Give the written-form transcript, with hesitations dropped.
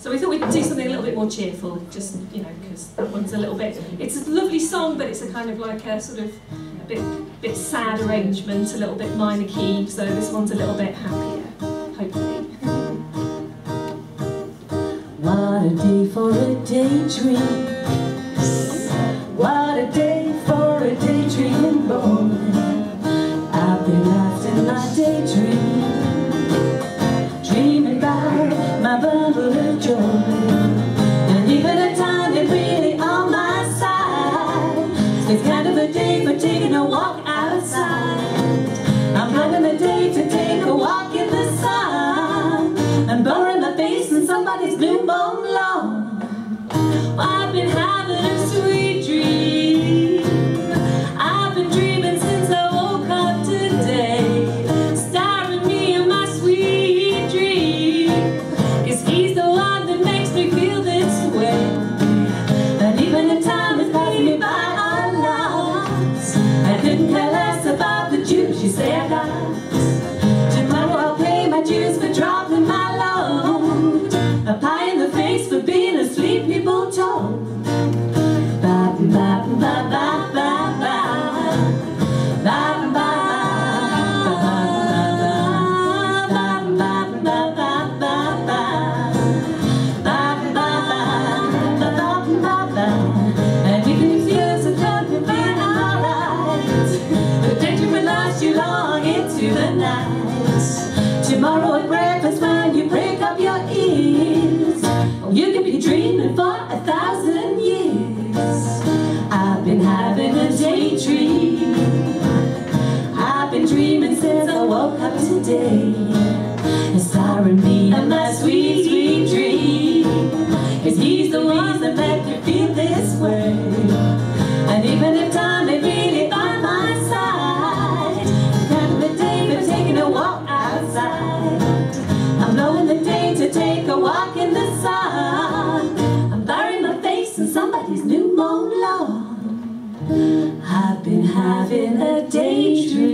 So we thought we'd do something a little bit more cheerful, just, you know, because that one's a little bit, it's a lovely song, but it's a kind of like a sort of a bit sad arrangement, a little bit minor key, so this one's a little bit happier, hopefully. What a day for a daydream. What a day for a daydreaming boy. I've been lost in my daydream, dreaming about my bundle of joy. And even a time ain't really on my side. It's kind of a day for taking a walk outside. I'm having a day to take a walk in the sun and bury my face in somebody's blue bone lawn. I've been having a sweet dream. I've been dreaming since I woke up today, starring me in my sweet dream. 'Cause he's the one that makes me feel this way. And even the time is passing me by a lot, I couldn't care less about the dues you say I got. Tomorrow I'll pay my dues for dropping my load, a pie in the face for being a sleepy bulldog. Ba ba ba ba ba ba. Ba ba ba ba. And even if years have come, you're feeling alright. The danger will last you long into the night. Tomorrow at breakfast when you break up your ears, you could be dreaming for 1,000 years. I've been having a daydream. I've been dreaming since I woke up today, starring me in my sweet, sweet dream. 'Cause he's the one that makes me feel this way. And even if time ain't really by my side, it's kind of a day for taking a walk outside. I'm blowing the day to take a walk in the sun. I'm burying my face in somebody's new mown lawn. I've been having a daydream.